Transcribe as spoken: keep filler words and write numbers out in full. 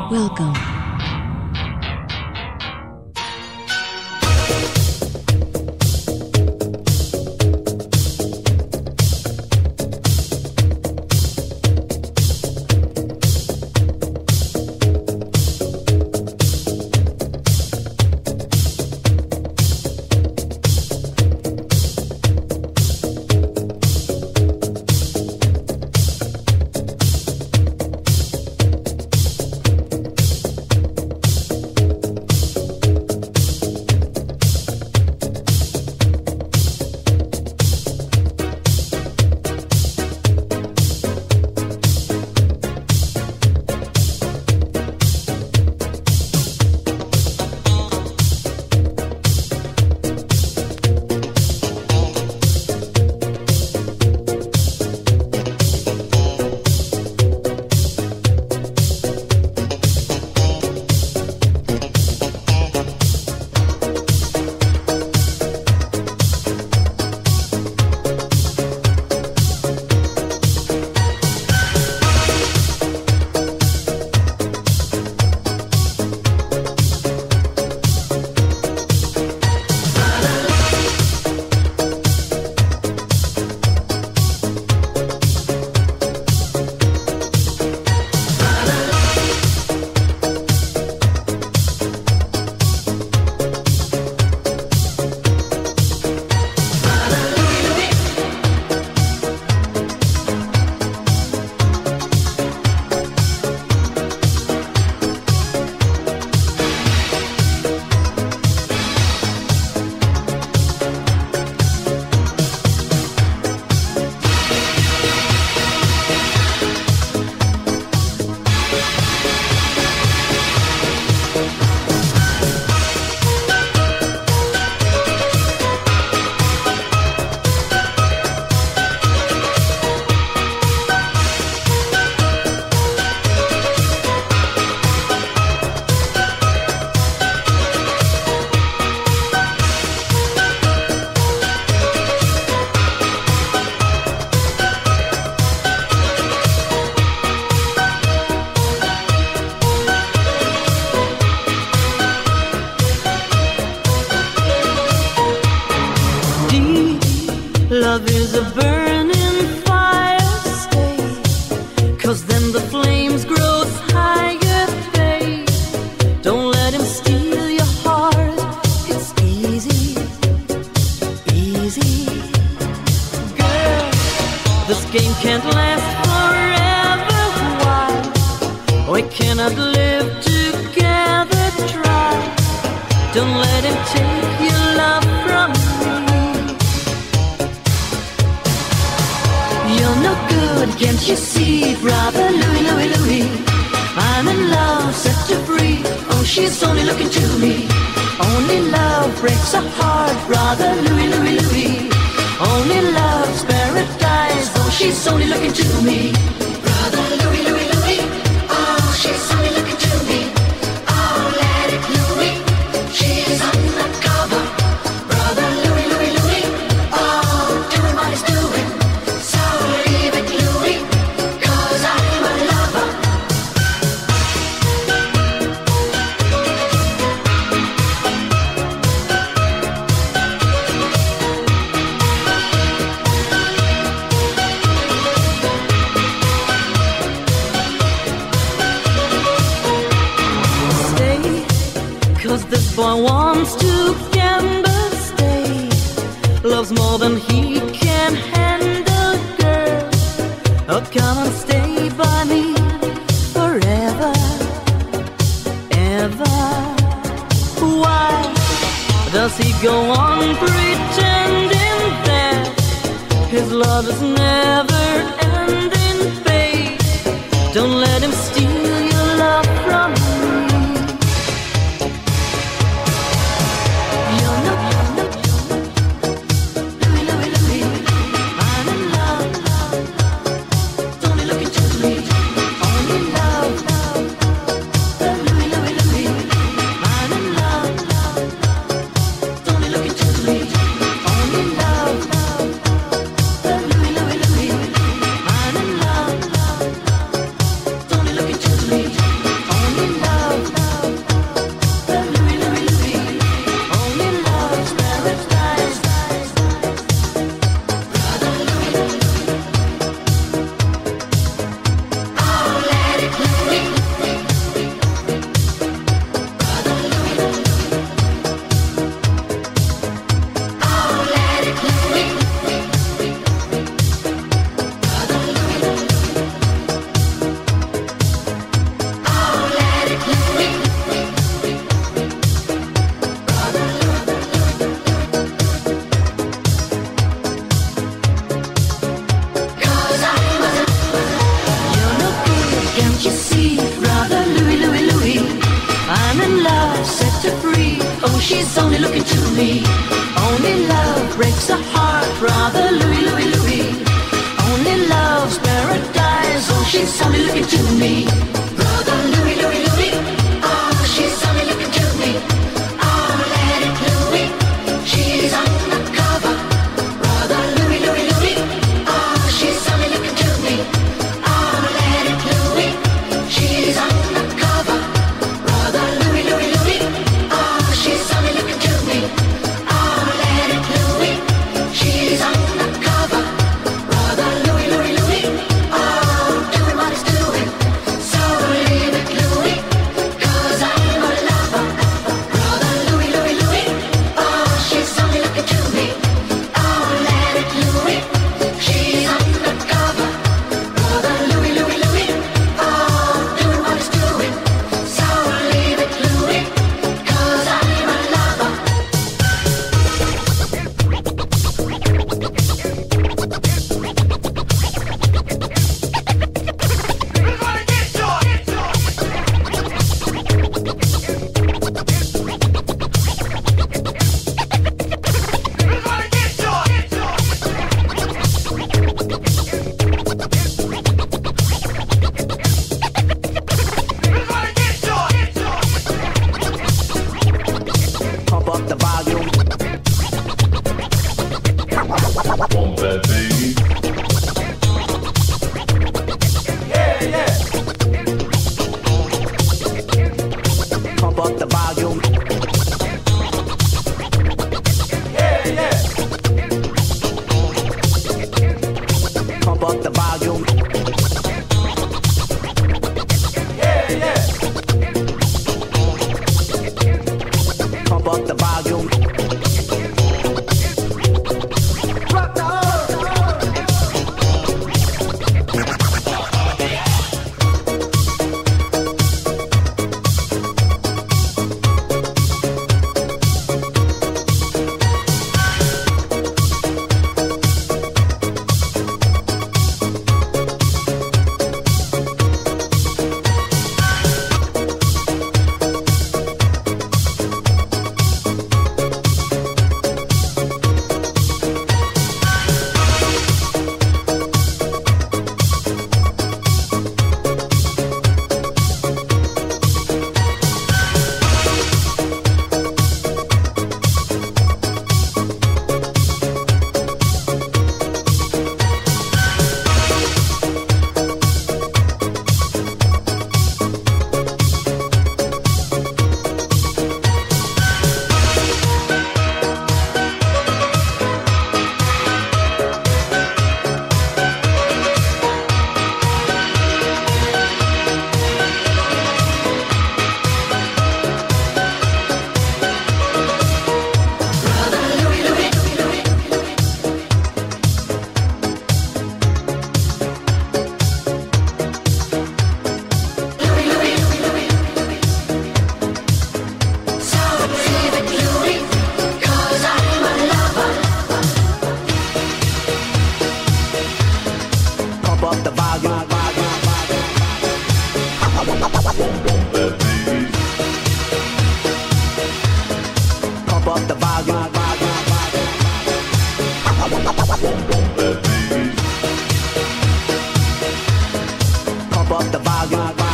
Welcome. Love is a burning fire, stay, 'cause then the flames grow higher, babe. Don't let him steal your heart, it's easy, easy. Girl, this game can't last forever, why? We cannot live together, try. Don't let him take your love from me. You're no good, can't you see, brother Louie, Louie, Louie? I'm in love, set to free. Oh, she's only looking to me. Only love breaks a heart, brother Louie, Louie, Louie. Only love's paradise. Oh, she's only looking to me. Brother Louie, Louie, Louie. Oh, she's only looking to me. Oh, let it Louie. She's undercover. Brother Louie, Louie, Louie. Oh, doing what he's doing. This boy wants to gamble, stay. Loves more than he can handle, girl. Oh, come and stay by me forever, ever. Why does he go on pretending that his love is never ending, babe? Don't let him steal your love from me. Don't look can't you see, brother Louie, Louie, Louie? I'm in love, set her free. Oh, she's only looking to me. Only love breaks the heart, brother Louie, Louie, Louie. Only love's paradise. Oh, she's only looking to me. Brother Louie, Louie, Louie. Oh, she's only looking to me. Oh, let it Louie. She's undercover. Brother Louie, Louie, Louie. Oh, she's only looking to me. Oh, let it Louie. She's undercover. Brother Louie, Louie, Louie. Oh, she's only looking to me. Oh, let it Louie. She's undercover. Brother Louie, Louie, Louie. Oh, doing what he's doing. So leave it Louie, 'cause I'm a lover. Brother Louie, Louie, Louie. Oh, she's only looking to me. Oh, let it Louie. She's undercover. Brother Louie, Louie, Louie. Oh, doing what he's doing. So leave it Louie, 'cause I'm a lover. Pump up the volume. Bump that baby. Yeah, yeah. Pump up the volume. Yeah, yeah. Pump up the volume. Yeah, yeah. Pump up the volume. Rock the Pump up the volume.